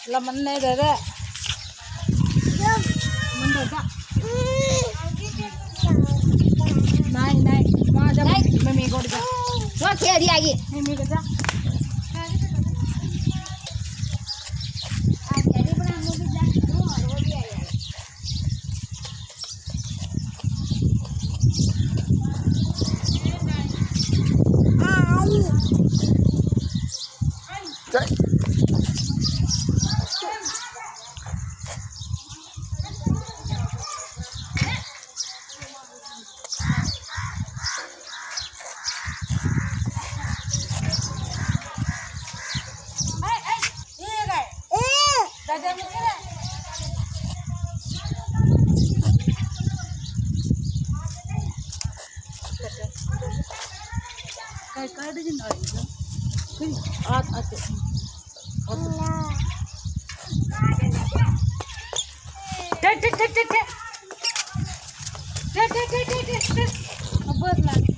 Lemen nih dede. Mendadak. Naik. Mau aja mimi go deh. Wah खेल दिया ये Mimi kerja. आज jadi pernah mau bisa और वो भी आया Dadah mungkin ya. Kayak ada jin aja. Kuy, at. Dek. Abot lang.